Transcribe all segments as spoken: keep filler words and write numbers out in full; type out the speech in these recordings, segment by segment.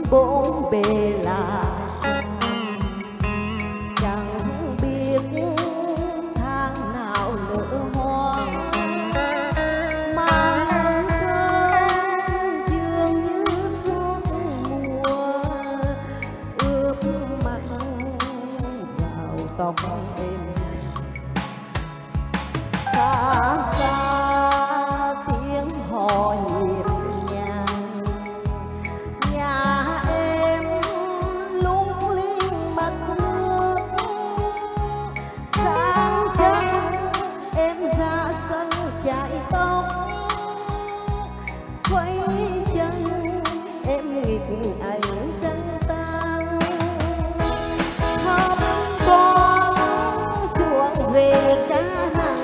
bốn bề là chẳng biết tháng nào nở hoa, mà cơn dường như suốt mùa ướp mặt vào tóc em. Xa xa tiếng hò nhịp nhàng, nhà em lung linh mặt nước. Sáng chắc em ra sân chạy tóc, quay chân em nghịch ảnh chân tan. Hấp con xuống về cá nặng,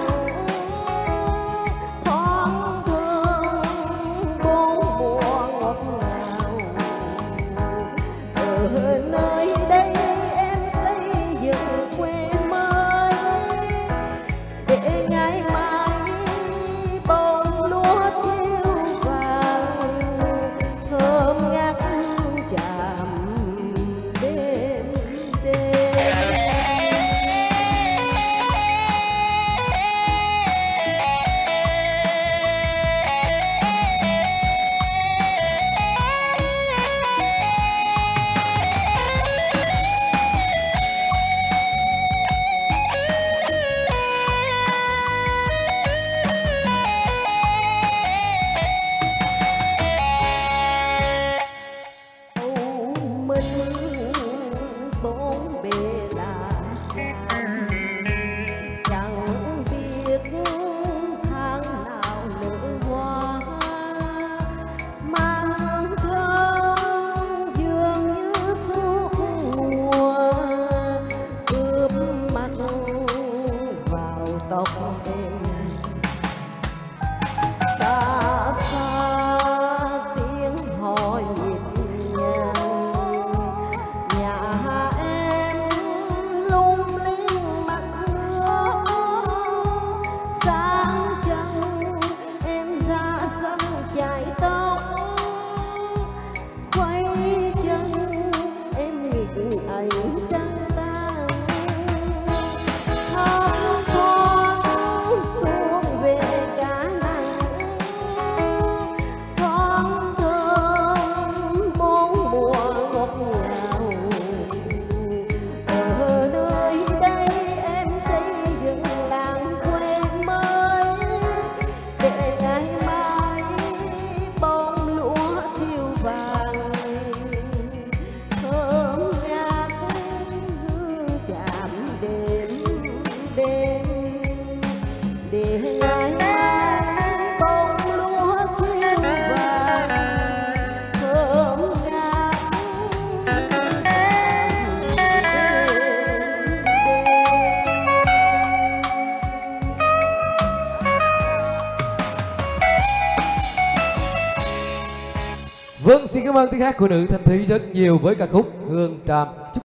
ở nơi đây em xây dựng quê mới để ngày mai bông lúa chiêu vàng thơm ngát chạm đêm đêm. Bốn bề là chẳng biết tháng nào nở hoa, mà hương thơm dường như suốt mùa ướp mặt vào tóc em. Xa xa tiếng hò nhịp nhàng, nhà em lung linh mặt nước. Sáng chân em ra sân chạy tóc, quay chân em nghịch ảnh chân tan. Hấp con xuống về cá nặng, con thơm bốn mùa ngọt ngào. Ở nơi đây em xây dựng làng quê mới để ngày mai bông lúa chiêu vàng thơm ngát hương chạm đêm đêm, để ngày mai bông lúa chiêu vàng thơm ngát chạm đêm đêm. Vâng, xin cảm ơn tiếng hát của nữ Thanh Thúy rất nhiều với ca khúc Hương Tràm.